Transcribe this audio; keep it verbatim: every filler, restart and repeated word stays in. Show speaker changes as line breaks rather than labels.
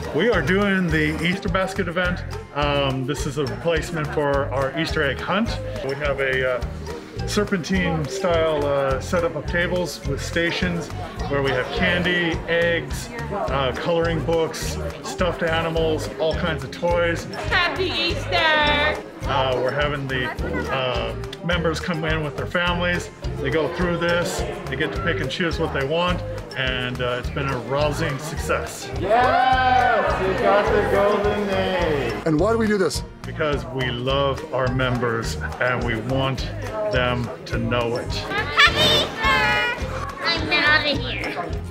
We are doing the Easter basket event. Um, this is a replacement for our Easter egg hunt. We have a uh, serpentine style uh, setup of tables with stations where we have candy, eggs, uh, coloring books, stuffed animals, all kinds of toys.
Happy Easter!
Uh, we're having the uh, members come in with their families. They go through this, they get to pick and choose what they want, and uh, it's been a rousing success.
Yes! You got the golden egg!
And why do we do this?
Because we love our members and we want them to know it.
Happy Easter! I'm out of here.